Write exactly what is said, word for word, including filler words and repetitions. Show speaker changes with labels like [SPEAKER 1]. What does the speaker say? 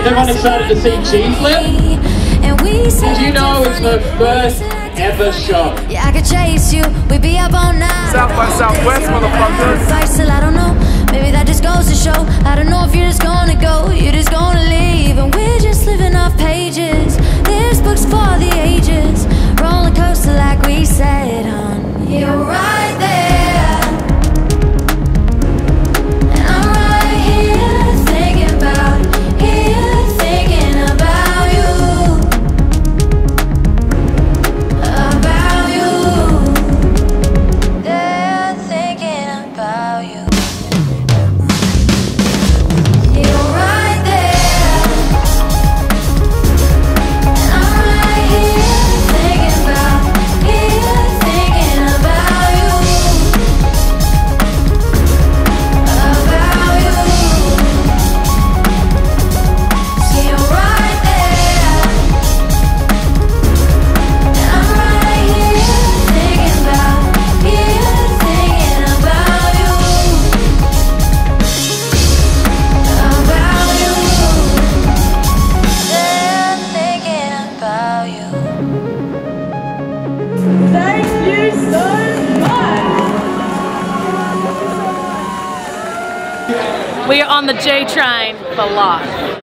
[SPEAKER 1] Is everyone excited to see G Flip? Did you know it's her first ever show?
[SPEAKER 2] Yeah, I could chase you, we'd be up all night.
[SPEAKER 3] South by Southwest, motherfuckers.
[SPEAKER 2] Still, I don't know, maybe that just goes to show. I don't know if you're just gonna go, you're just gonna leave. And we're just living off pages. There's books for the ages. Roller coaster like we said, hon. You're right there.
[SPEAKER 4] Thank you so much!
[SPEAKER 5] We are on the J train for life.